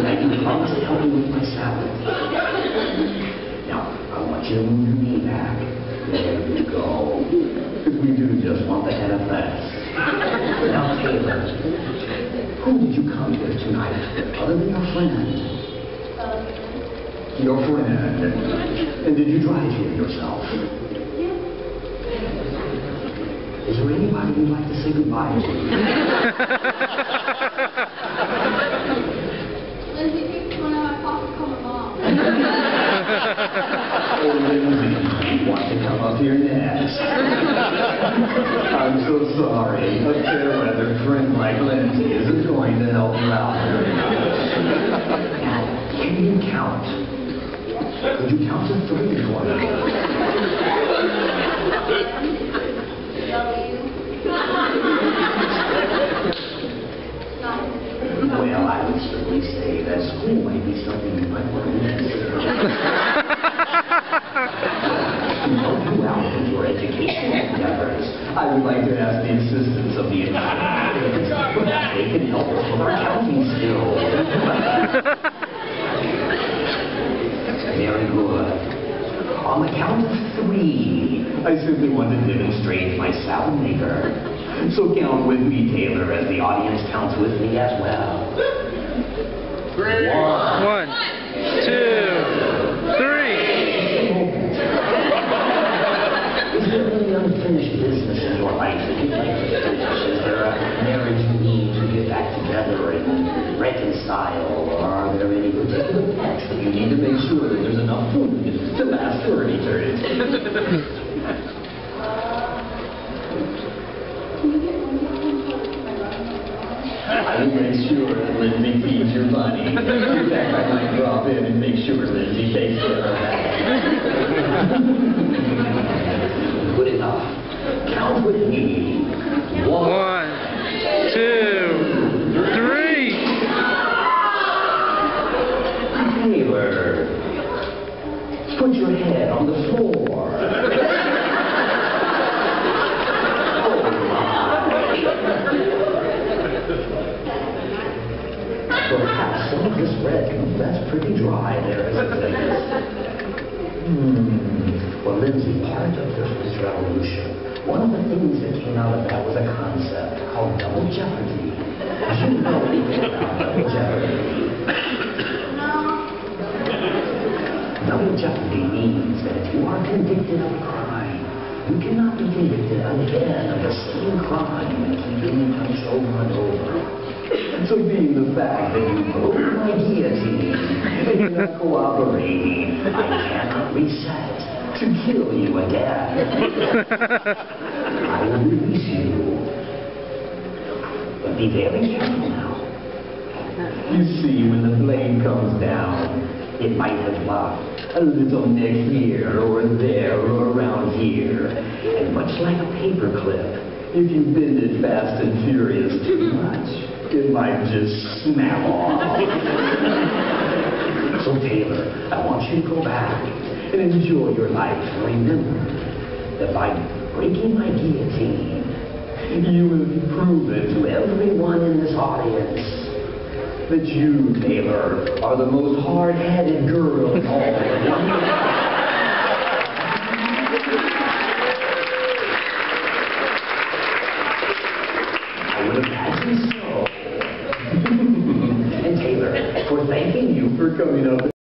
that you promised to help me with my salad. Now, I want you to move your knee back. There you go. Because we do just want the NFS. Now, Taylor, who did you come with tonight, other than your friend? Your friend. And did you drive here yourself? Is there anybody you'd like to say goodbye to? Lindsay thinks one of my pops call my mom. Oh, Lindsay, you want to come up here next? I'm so sorry. A fair weather friend like Lindsay isn't going to help you out very much. Now, can you count? Could you count to 3 for me? Well, I would certainly say that school might be something you might want to consider. To help you out in your educational endeavors, I would like to ask the assistance of the administrators. Perhaps they can help us with our counting skills. Very good. On the count of 3, I simply want to demonstrate my salad maker. So count with me, Taylor, as the audience counts with me as well. 1, 2, 3. Is there any unfinished business in your life that you'd like to finish? Is there a marriage you need to get back together and reconcile? Or are there any particular pets that you need to make sure that there's enough food to last for an eternity? I will make sure that Lindsay feeds your money. In fact, I might drop in and make sure Lindsay takes care of that. Good enough. Count with me. 1, 2, 3. Taylor, put your head on the floor. Perhaps some of this bread, that's pretty dry there, isn't it? Well, Lindsay, part of this revolution, one of the things that came out of that was a concept called double jeopardy. Do you know anything about double jeopardy? No. Double jeopardy means that if you are convicted of a crime, you cannot be convicted again of the same crime and keep getting punished over and over. So being the fact that you broke my guillotine and you're not cooperating, I cannot reset to kill you again. I will release you. But be very careful now. You see, when the blade comes down, it might have left a little nick here or there or around here. And much like a paperclip, if you bend it fast and furious too much, it might just snap off. So Taylor, I want you to go back and enjoy your life. Remember that by breaking my guillotine, you have proven to everyone in this audience that you, Taylor, are the most hard-headed girl in all of I would imagine so. And Taylor, for thanking you for coming up